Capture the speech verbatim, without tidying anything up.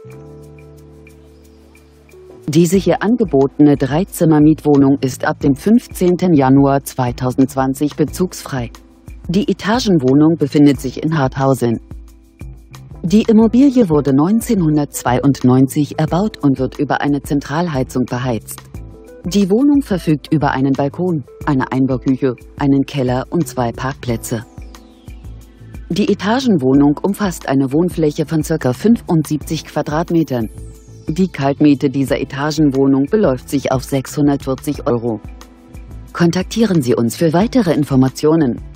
Diese hier angebotene Dreizimmer-Mietwohnung ist ab dem fünfzehnten Januar zweitausendzwanzig bezugsfrei. Die Etagenwohnung befindet sich in Harthausen. Die Immobilie wurde neunzehnhundertzweiundneunzig erbaut und wird über eine Zentralheizung beheizt. Die Wohnung verfügt über einen Balkon, eine Einbauküche, einen Keller und zwei Parkplätze. Die Etagenwohnung umfasst eine Wohnfläche von ca. fünfundsiebzig Quadratmetern. Die Kaltmiete dieser Etagenwohnung beläuft sich auf sechshundertvierzig Euro. Kontaktieren Sie uns für weitere Informationen.